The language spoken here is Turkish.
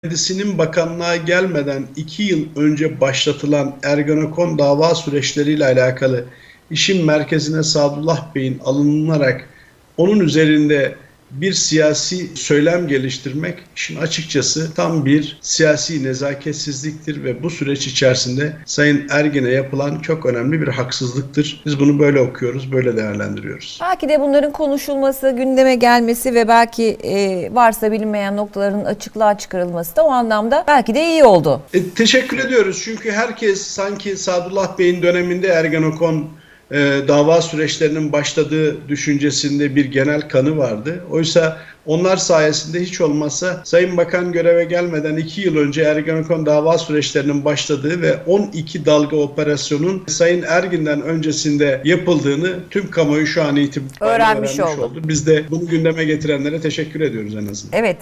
Kendisinin bakanlığa gelmeden 2 yıl önce başlatılan Ergenekon dava süreçleriyle alakalı işin merkezine Sadullah Bey'in alınılarak onun üzerinde bir siyasi söylem geliştirmek işin açıkçası tam bir siyasi nezaketsizliktir ve bu süreç içerisinde Sayın Ergin'e yapılan çok önemli bir haksızlıktır. Biz bunu böyle okuyoruz, böyle değerlendiriyoruz. Belki de bunların konuşulması, gündeme gelmesi ve belki varsa bilinmeyen noktaların açıklığa çıkarılması da o anlamda belki de iyi oldu. Teşekkür ediyoruz çünkü herkes sanki Sadullah Bey'in döneminde Ergenekon dava süreçlerinin başladığı düşüncesinde bir genel kanı vardı. Oysa onlar sayesinde hiç olmazsa Sayın Bakan göreve gelmeden 2 yıl önce Ergenekon dava süreçlerinin başladığı ve 12 dalga operasyonun Sayın Ergin'den öncesinde yapıldığını tüm kamuoyu şu an itibariyle öğrenmiş oldu. Biz de bunu gündeme getirenlere teşekkür ediyoruz en azından. Evet.